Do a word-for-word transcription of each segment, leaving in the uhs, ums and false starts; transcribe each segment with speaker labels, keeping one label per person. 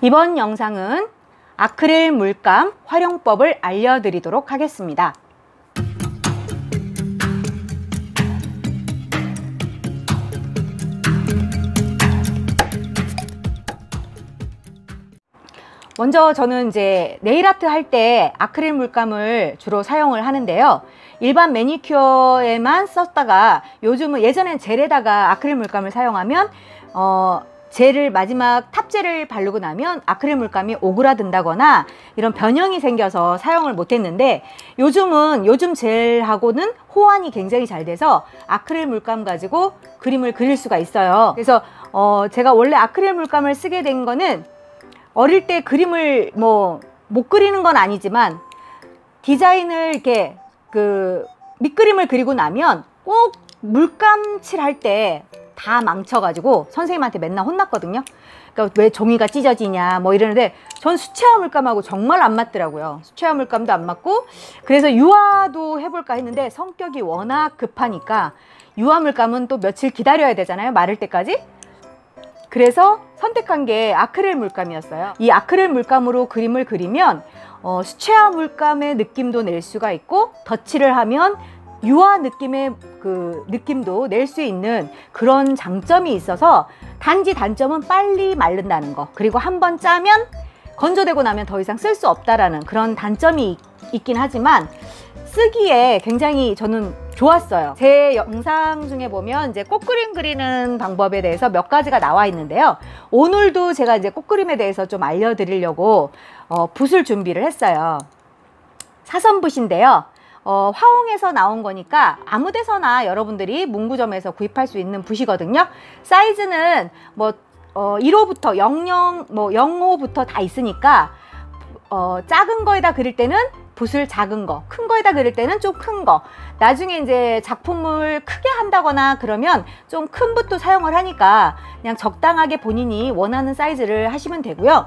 Speaker 1: 이번 영상은 아크릴 물감 활용법을 알려드리도록 하겠습니다. 먼저 저는 이제 네일아트 할 때 아크릴 물감을 주로 사용을 하는데요. 일반 매니큐어에만 썼다가 요즘은 예전엔 젤에다가 아크릴 물감을 사용하면 어, 젤을 마지막 탑젤을 바르고 나면 아크릴 물감이 오그라든다거나 이런 변형이 생겨서 사용을 못했는데 요즘은 요즘 젤하고는 호환이 굉장히 잘 돼서 아크릴 물감 가지고 그림을 그릴 수가 있어요. 그래서 어, 제가 원래 아크릴 물감을 쓰게 된 거는 어릴 때 그림을 뭐 못 그리는 건 아니지만 디자인을 이렇게 그 밑그림을 그리고 나면 꼭 물감 칠할 때 다 망쳐가지고 선생님한테 맨날 혼났거든요. 그러니까 왜 종이가 찢어지냐 뭐 이러는데 전 수채화 물감하고 정말 안 맞더라고요. 수채화 물감도 안 맞고 그래서 유화도 해볼까 했는데 성격이 워낙 급하니까 유화 물감은 또 며칠 기다려야 되잖아요. 마를 때까지. 그래서 선택한 게 아크릴 물감이었어요. 이 아크릴 물감으로 그림을 그리면 어, 수채화 물감의 느낌도 낼 수가 있고 덧칠을 하면 유화 느낌의 그 느낌도 낼 수 있는 그런 장점이 있어서 단지 단점은 빨리 마른다는 거, 그리고 한번 짜면 건조되고 나면 더 이상 쓸 수 없다라는 그런 단점이 있긴 하지만 쓰기에 굉장히 저는 좋았어요. 제 영상 중에 보면 이제 꽃그림 그리는 방법에 대해서 몇 가지가 나와 있는데요. 오늘도 제가 이제 꽃그림에 대해서 좀 알려드리려고 어, 붓을 준비를 했어요. 사선붓인데요. 어, 화홍에서 나온 거니까 아무 데서나 여러분들이 문구점에서 구입할 수 있는 붓이거든요. 사이즈는 뭐 어, 일 호부터 영영 뭐 영 호부터 다 있으니까 어, 작은 거에다 그릴 때는 붓을 작은 거, 큰 거에다 그릴 때는 좀 큰 거. 나중에 이제 작품을 크게 한다거나 그러면 좀 큰 붓도 사용을 하니까 그냥 적당하게 본인이 원하는 사이즈를 하시면 되고요.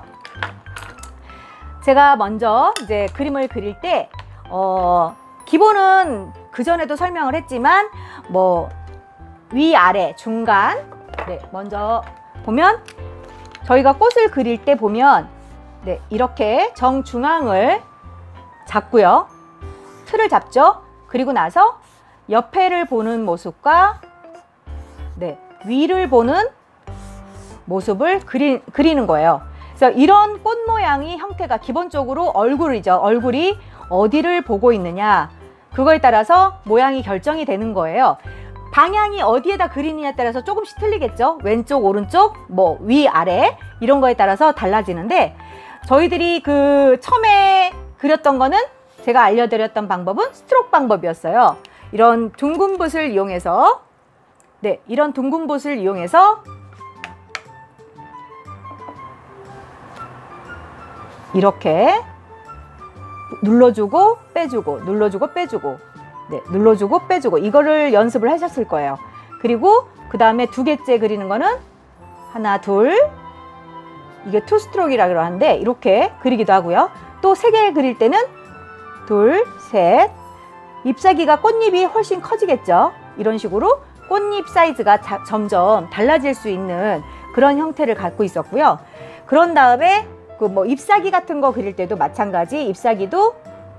Speaker 1: 제가 먼저 이제 그림을 그릴 때 어, 기본은 그전에도 설명을 했지만 뭐 위아래 중간, 네, 먼저 보면 저희가 꽃을 그릴 때 보면 네, 이렇게 정중앙을 잡고요. 틀을 잡죠. 그리고 나서 옆에를 보는 모습과 네, 위를 보는 모습을 그리, 그리는 거예요. 그래서 이런 꽃 모양이 형태가 기본적으로 얼굴이죠. 얼굴이 어디를 보고 있느냐, 그거에 따라서 모양이 결정이 되는 거예요. 방향이 어디에다 그리느냐에 따라서 조금씩 틀리겠죠. 왼쪽, 오른쪽, 뭐 위, 아래 이런 거에 따라서 달라지는데 저희들이 그 처음에 그렸던 거는 제가 알려드렸던 방법은 스트로크 방법이었어요. 이런 둥근 붓을 이용해서 네, 이런 둥근 붓을 이용해서 이렇게 눌러주고 빼주고 눌러주고 빼주고 네, 눌러주고 빼주고 이거를 연습을 하셨을 거예요. 그리고 그 다음에 두 개째 그리는 거는 하나, 둘, 이게 투 스트로크라고 하는데 이렇게 그리기도 하고요. 또 세 개 그릴 때는 둘, 셋, 잎사귀가 꽃잎이 훨씬 커지겠죠. 이런 식으로 꽃잎 사이즈가 자, 점점 달라질 수 있는 그런 형태를 갖고 있었고요. 그런 다음에 그 뭐 잎사귀 같은 거 그릴 때도 마찬가지, 잎사귀도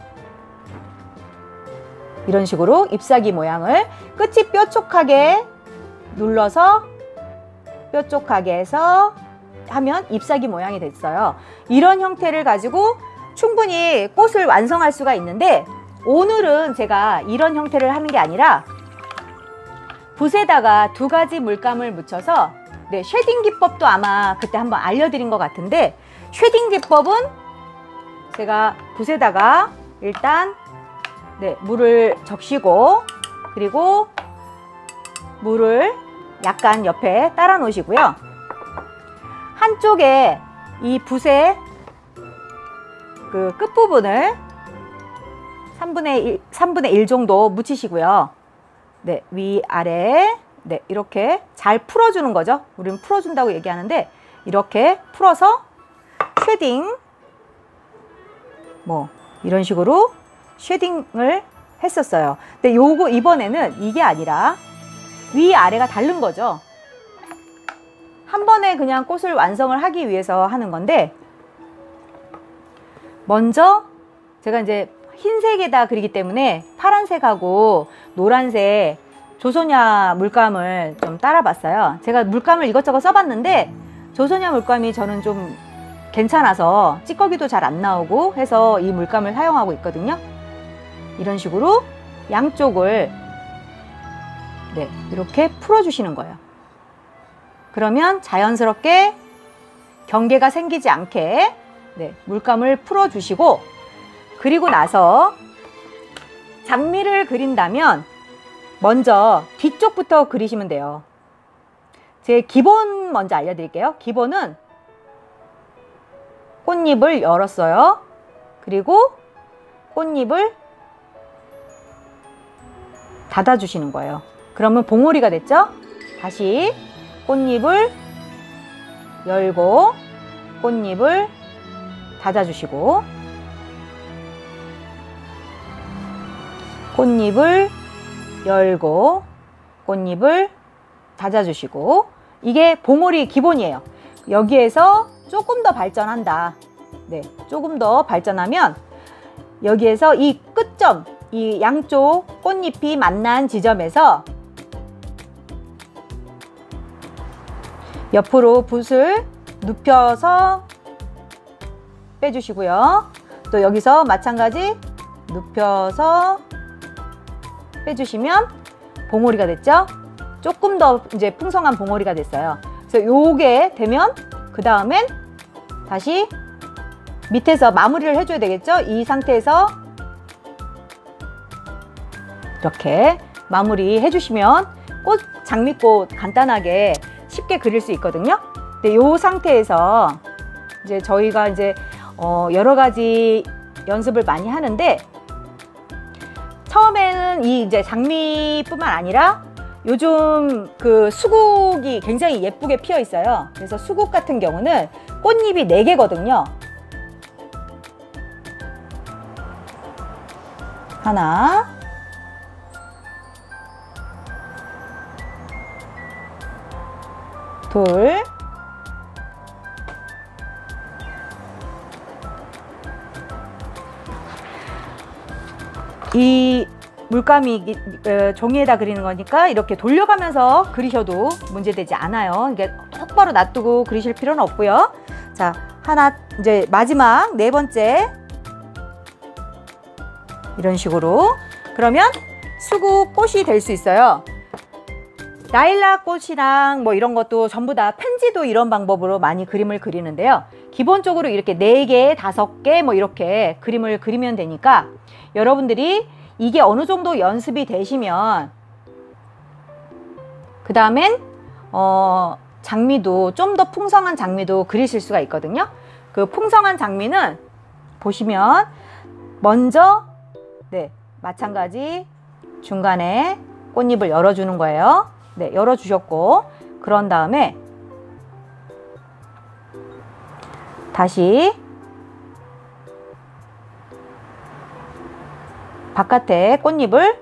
Speaker 1: 이런 식으로 잎사귀 모양을 끝이 뾰족하게 눌러서 뾰족하게 해서 하면 잎사귀 모양이 됐어요. 이런 형태를 가지고 충분히 꽃을 완성할 수가 있는데 오늘은 제가 이런 형태를 하는 게 아니라 붓에다가 두 가지 물감을 묻혀서 네, 쉐딩 기법도 아마 그때 한번 알려드린 것 같은데 쉐딩 기법은 제가 붓에다가 일단 네, 물을 적시고 그리고 물을 약간 옆에 따라 놓으시고요. 한쪽에 이 붓의 그 끝부분을 삼분의 일, 삼분의 일 정도 묻히시고요. 네, 위아래 네, 이렇게 잘 풀어주는 거죠. 우리는 풀어준다고 얘기하는데 이렇게 풀어서 쉐딩 뭐 이런 식으로 쉐딩을 했었어요. 근데 요거 이번에는 이게 아니라 위아래가 다른 거죠. 한 번에 그냥 꽃을 완성을 하기 위해서 하는 건데 먼저 제가 이제 흰색에다 그리기 때문에 파란색하고 노란색 조소냐 물감을 좀 따라 봤어요. 제가 물감을 이것저것 써봤는데 조소냐 물감이 저는 좀 괜찮아서 찌꺼기도 잘 안 나오고 해서 이 물감을 사용하고 있거든요. 이런 식으로 양쪽을 네, 이렇게 풀어주시는 거예요. 그러면 자연스럽게 경계가 생기지 않게 네, 물감을 풀어주시고, 그리고 나서 장미를 그린다면 먼저 뒤쪽부터 그리시면 돼요. 제 기본 먼저 알려드릴게요. 기본은 꽃잎을 열었어요. 그리고 꽃잎을 닫아주시는 거예요. 그러면 봉오리가 됐죠? 다시 꽃잎을 열고 꽃잎을 닫아주시고 꽃잎을 열고 꽃잎을 닫아주시고, 이게 봉오리 기본이에요. 여기에서 조금 더 발전한다. 네, 조금 더 발전하면 여기에서 이 끝점, 이 양쪽 꽃잎이 만난 지점에서 옆으로 붓을 눕혀서 빼주시고요. 또 여기서 마찬가지 눕혀서 빼주시면 봉오리가 됐죠? 조금 더 이제 풍성한 봉오리가 됐어요. 그래서 요게 되면 그 다음엔 다시 밑에서 마무리를 해줘야 되겠죠? 이 상태에서 이렇게 마무리 해주시면 꽃, 장미꽃 간단하게 쉽게 그릴 수 있거든요. 근데 이 상태에서 이제 저희가 이제 어 여러 가지 연습을 많이 하는데, 처음에는 이 이제 장미뿐만 아니라 요즘 그 수국이 굉장히 예쁘게 피어 있어요. 그래서 수국 같은 경우는 꽃잎이 네 개거든요. 하나, 둘, 이 물감이 어, 종이에다 그리는 거니까 이렇게 돌려가면서 그리셔도 문제되지 않아요. 이게 똑바로 놔두고 그리실 필요는 없고요. 자, 하나, 이제 마지막 네 번째 이런 식으로. 그러면 수국 꽃이 될 수 있어요. 나일락 꽃이랑 뭐 이런 것도 전부 다 펜지도 이런 방법으로 많이 그림을 그리는데요. 기본적으로 이렇게 네 개, 다섯 개 뭐 이렇게 그림을 그리면 되니까, 여러분들이 이게 어느 정도 연습이 되시면 그 다음엔 어, 장미도 좀 더 풍성한 장미도 그리실 수가 있거든요. 그 풍성한 장미는 보시면 먼저 네, 마찬가지 중간에 꽃잎을 열어주는 거예요. 네, 열어주셨고, 그런 다음에 다시 바깥에 꽃잎을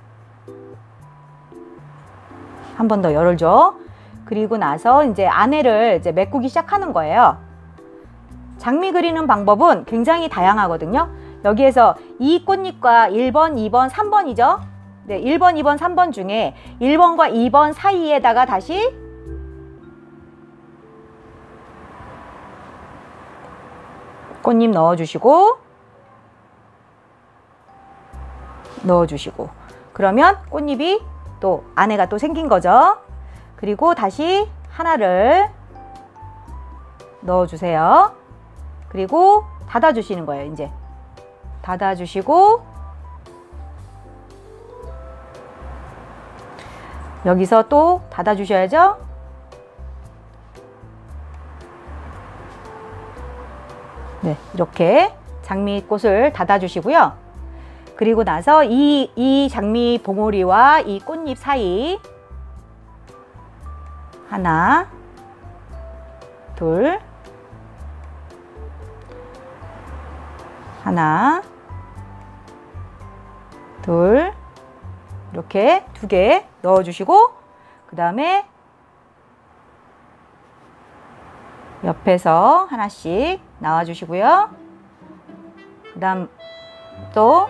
Speaker 1: 한 번 더 열어줘. 그리고 나서 이제 안에를 이제 메꾸기 시작하는 거예요. 장미 그리는 방법은 굉장히 다양하거든요. 여기에서 이 꽃잎과 일 번, 이 번, 삼 번이죠. 네, 일 번, 이 번, 삼 번 중에 일 번과 이 번 사이에다가 다시 꽃잎 넣어주시고 넣어주시고, 그러면 꽃잎이 또 안에가 또 생긴 거죠. 그리고 다시 하나를 넣어주세요. 그리고 닫아주시는 거예요. 이제 닫아주시고, 여기서 또 닫아주셔야죠. 네, 이렇게 장미꽃을 닫아주시고요. 그리고 나서 이, 이 장미 봉오리와 이 꽃잎 사이 하나, 둘, 하나, 둘, 이렇게 두 개 넣어주시고, 그 다음에 옆에서 하나씩 나와주시고요. 그 다음 또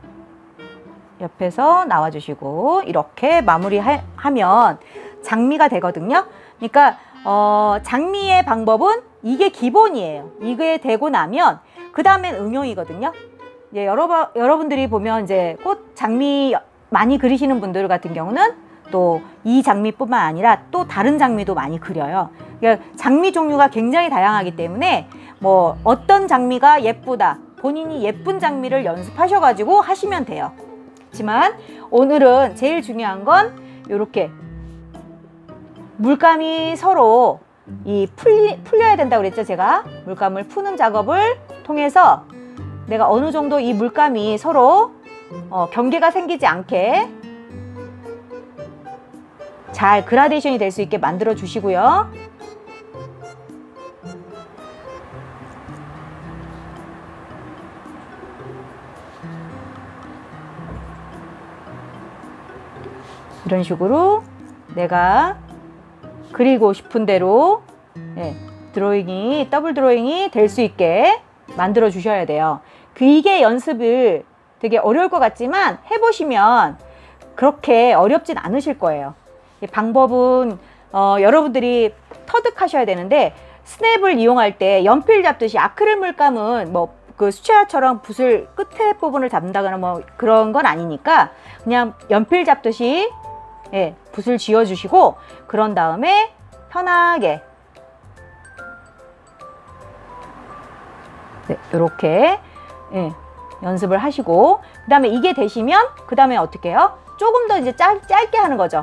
Speaker 1: 옆에서 나와주시고 이렇게 마무리하면 장미가 되거든요. 그러니까 어, 장미의 방법은 이게 기본이에요. 이게 되고 나면 그 다음엔 응용이거든요. 이제 여러, 여러분들이 보면 이제 꽃 장미 많이 그리시는 분들 같은 경우는 또 이 장미뿐만 아니라 또 다른 장미도 많이 그려요. 그러니까 장미 종류가 굉장히 다양하기 때문에 뭐 어떤 장미가 예쁘다, 본인이 예쁜 장미를 연습하셔가지고 하시면 돼요. 하지만 오늘은 제일 중요한 건 이렇게 물감이 서로 이 풀리, 풀려야 된다고 그랬죠. 제가 물감을 푸는 작업을 통해서 내가 어느 정도 이 물감이 서로 어, 경계가 생기지 않게 잘 그라데이션이 될 수 있게 만들어 주시고요. 이런 식으로 내가 그리고 싶은 대로 네, 드로잉이 더블 드로잉이 될 수 있게 만들어 주셔야 돼요. 그 이게 연습을 되게 어려울 것 같지만 해보시면 그렇게 어렵진 않으실 거예요. 이 방법은 어, 여러분들이 터득하셔야 되는데 스냅을 이용할 때 연필 잡듯이 아크릴 물감은 뭐 그 수채화처럼 붓을 끝에 부분을 잡는다거나 뭐 그런 건 아니니까 그냥 연필 잡듯이 예, 붓을 쥐어 주시고 그런 다음에 편하게 네, 이렇게 예, 연습을 하시고 그 다음에 이게 되시면 그 다음에 어떻게 해요? 조금 더 이제 짧, 짧게 하는 거죠.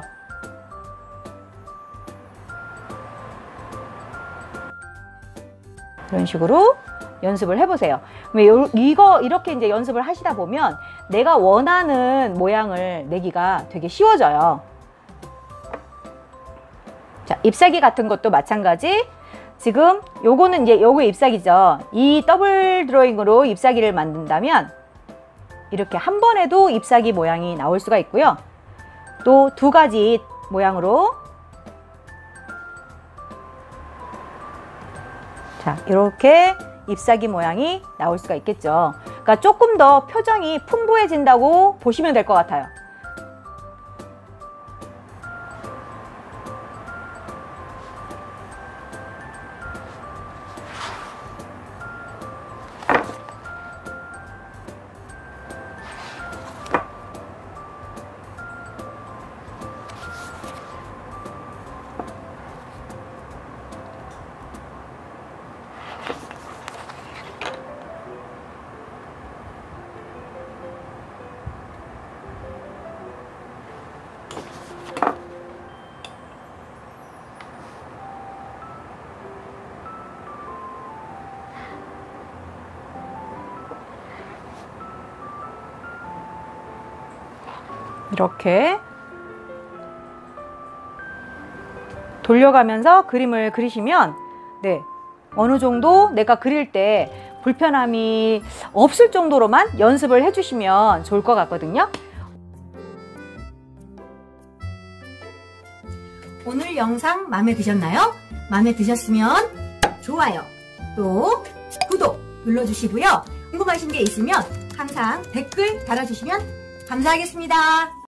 Speaker 1: 이런 식으로 연습을 해보세요. 이거 이렇게 이제 연습을 하시다 보면 내가 원하는 모양을 내기가 되게 쉬워져요. 자, 잎사귀 같은 것도 마찬가지. 지금 요거는 이제 요거 잎사귀죠. 이 더블 드로잉으로 잎사귀를 만든다면 이렇게 한 번에도 잎사귀 모양이 나올 수가 있고요. 또 두 가지 모양으로 자, 이렇게 잎사귀 모양이 나올 수가 있겠죠. 그러니까 조금 더 표정이 풍부해진다고 보시면 될 것 같아요. 이렇게 돌려가면서 그림을 그리시면 네, 어느 정도 내가 그릴 때 불편함이 없을 정도로만 연습을 해주시면 좋을 것 같거든요. 오늘 영상 마음에 드셨나요? 마음에 드셨으면 좋아요, 또 구독 눌러주시고요. 궁금하신 게 있으면 항상 댓글 달아주시면 감사하겠습니다.